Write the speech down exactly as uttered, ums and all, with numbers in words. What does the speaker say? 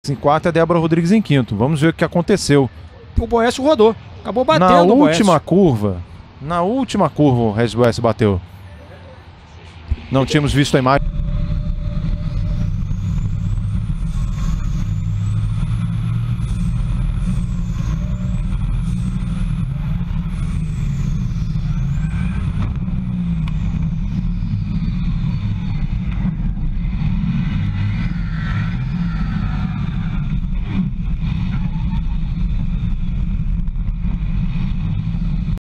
em quarto e a Débora Rodrigues em quinto. Vamos ver o que aconteceu. O Boécio rodou. Acabou batendo na o última Boécio. curva. Na última curva o Regis Boécio bateu. Não tínhamos visto a imagem.